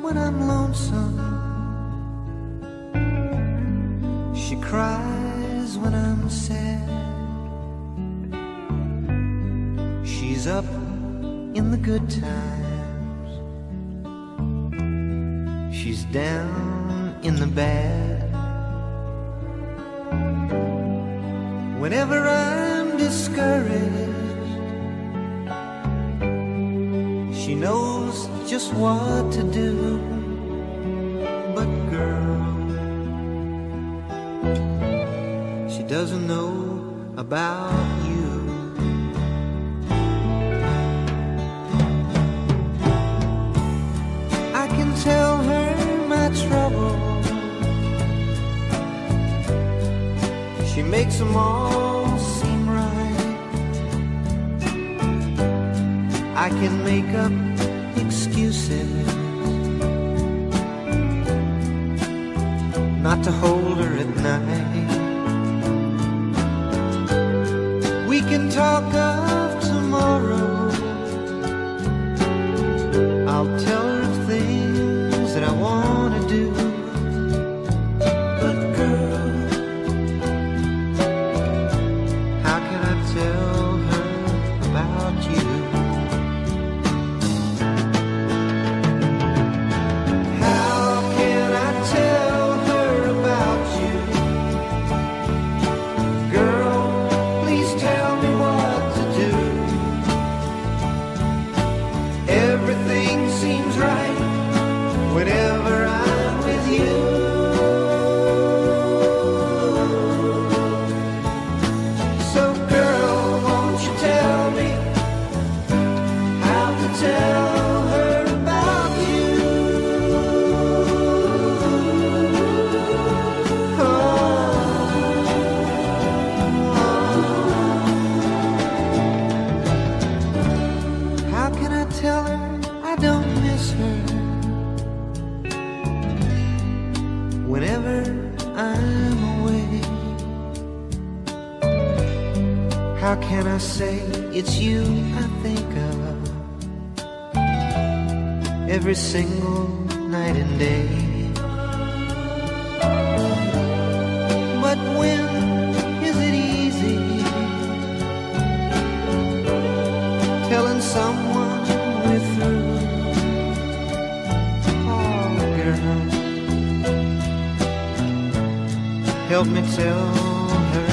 when I'm lonesome. She cries when I'm sad. She's up in the good times. She's down in the bad. Whenever I'm discouraged, she knows just what to do. But girl, she doesn't know about you. I can tell her my trouble. She makes them all seem right. I can make up excuses not to hold her at night. We can talk of tomorrow. I'll tell her things that I want to do. But girl, how can I tell her about you? How can I tell her about you? Girl, please tell me what to do. Everything seems right whenever I'm with you. So girl, won't you tell me how to tell her about you? How can I tell her I don't miss her whenever I'm away? How can I say it's you I think of every single night and day? But when is it easy telling someone we're through? Oh, girl, help me tell her